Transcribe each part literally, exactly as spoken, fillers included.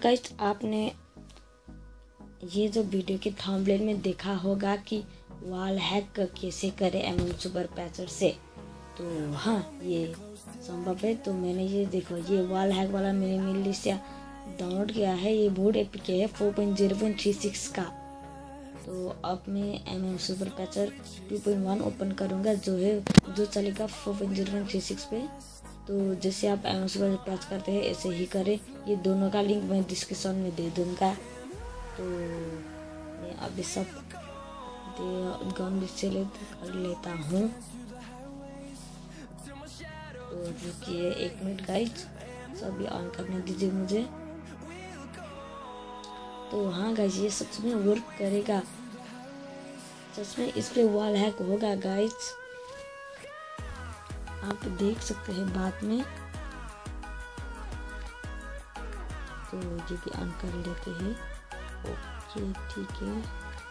Guys, आपने ये जो वीडियो के थंबनेल में देखा होगा कि वॉल हैक कैसे करें एम एम सुपर पैचर से। तो हाँ, ये संभव है। तो मैंने ये देखो, ये वॉल हैक वाला मैंने मिलिशिया डाउनलोड किया है। ये बोर्ड एपीके है four point zero point three six का। तो अब मैं M M super patcher two point one open करूँगा, जो है जो चलेगा four point zero point three six पे। तो जैसे आप एम एम सुपर पैच करते हैं ऐसे ही करें। ये दोनों का लिंक मैं डिस्क्रिप्शन में दे दूँगा। तो मैं अभी सब गन डिसेलेक्ट कर लेता हूँ। तो रुकिए एक मिनट गाइज, सभी ऑन करने दीजिए मुझे। तो हाँ गाइज, ये सच में वर्क करेगा, सच में इस पे वॉल हैक होगा गाइज, आप देख सकते हैं बाद में। तो ये भी ऑन कर लेते हैं। ओके ठीक है,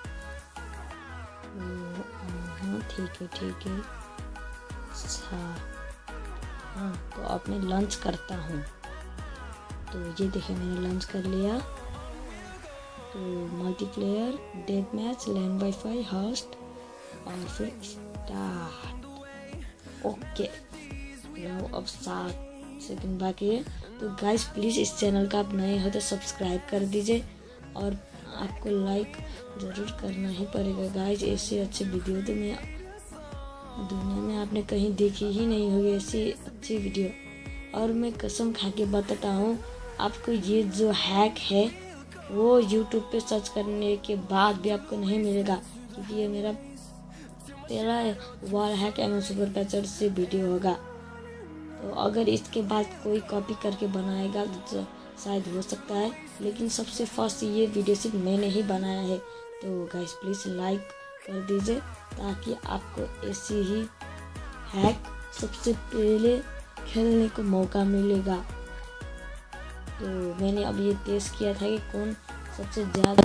हाँ ठीक है ठीक है। अच्छा हाँ, तो अब मैं लॉन्च करता हूँ। तो ये देखिए मैंने लॉन्च कर लिया। तो multiplayer, death match, LAN WiFi, host और फिर स्टार्ट। ओके, लो अब सात सेकंड बाकी है। तो गाइस प्लीज़ इस चैनल का आप नए हो तो सब्सक्राइब कर दीजिए और आपको लाइक ज़रूर करना ही पड़ेगा गाइस। ऐसे अच्छे वीडियो तो मैं दुनिया में आपने कहीं देखी ही नहीं होगी, ऐसी अच्छी वीडियो। और मैं कसम खा के बताता हूँ आपको, ये जो हैक है वो यूट्यूब पे सर्च करने के बाद भी आपको नहीं मिलेगा, क्योंकि ये मेरा पहला wall hack M M super patcher से वीडियो होगा। तो अगर इसके बाद कोई कॉपी करके बनाएगा तो शायद हो सकता है, लेकिन सबसे फर्स्ट ये वीडियो सिर्फ मैंने ही बनाया है। तो गाइस प्लीज़ लाइक कर दीजिए ताकि आपको ऐसी ही हैक सबसे पहले खेलने को मौका मिलेगा। तो मैंने अब ये टेस्ट किया था कि कौन सबसे ज़्यादा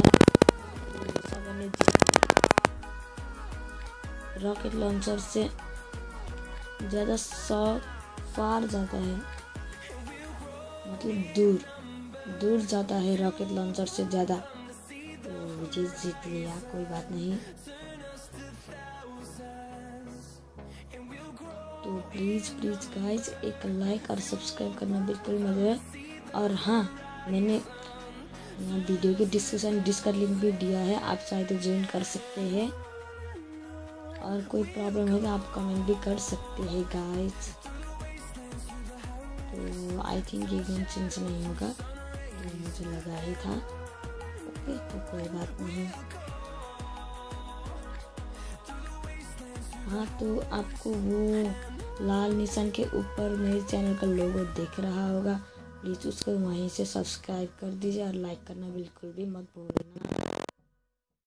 रॉकेट लॉन्चर से ज़्यादा सौ फार जाता है, मतलब दूर दूर जाता है रॉकेट लॉन्चर से ज़्यादा। तो मुझे जीत लिया, कोई बात नहीं। तो प्लीज़ प्लीज़ गाइज एक लाइक और सब्सक्राइब करना बिल्कुल मत भूलिए। और हाँ, मैंने वीडियो के डिस्क्रिप्शन डिस्क लिंक भी दिया है, आप चाहे तो ज्वाइन कर सकते हैं। और कोई प्रॉब्लम होगा आप कमेंट भी कर सकते हैं गाइज। तो आई थिंक ये गेम चेंज नहीं होगा, तो मुझे लगा ही था। ओके, तो कोई बात नहीं। हाँ, तो आपको वो लाल निशान के ऊपर मेरे चैनल का लोगो दिख रहा होगा, प्लीज़ उसको वहीं से सब्सक्राइब कर दीजिए और लाइक करना बिल्कुल भी मत भूलिए।